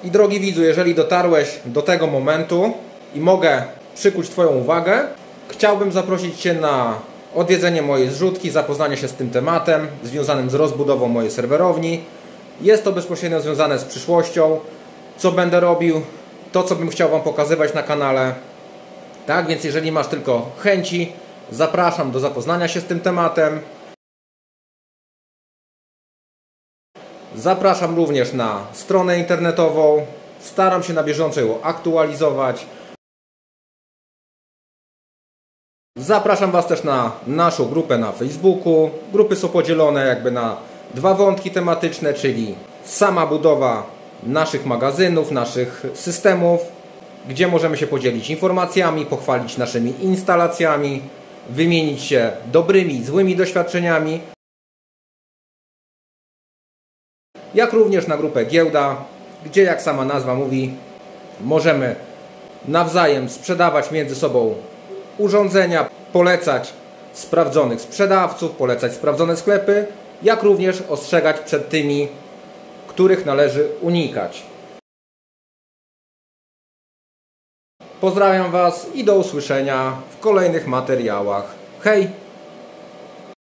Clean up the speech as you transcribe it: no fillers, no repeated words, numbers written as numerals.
I drogi widzu, jeżeli dotarłeś do tego momentu i mogę przykuć Twoją uwagę, chciałbym zaprosić Cię na odwiedzenie mojej zrzutki, zapoznanie się z tym tematem związanym z rozbudową mojej serwerowni. Jest to bezpośrednio związane z przyszłością, co będę robił, to co bym chciał Wam pokazywać na kanale. Tak, więc jeżeli masz tylko chęci, zapraszam do zapoznania się z tym tematem. Zapraszam również na stronę internetową. Staram się na bieżąco ją aktualizować. Zapraszam Was też na naszą grupę na Facebooku. Grupy są podzielone jakby na dwa wątki tematyczne, czyli sama budowa naszych magazynów, naszych systemów, gdzie możemy się podzielić informacjami, pochwalić naszymi instalacjami, wymienić się dobrymi, złymi doświadczeniami. Jak również na grupę Giełda, gdzie jak sama nazwa mówi, możemy nawzajem sprzedawać między sobą urządzenia, polecać sprawdzonych sprzedawców, polecać sprawdzone sklepy, jak również ostrzegać przed tymi, których należy unikać. Pozdrawiam Was i do usłyszenia w kolejnych materiałach. Hej!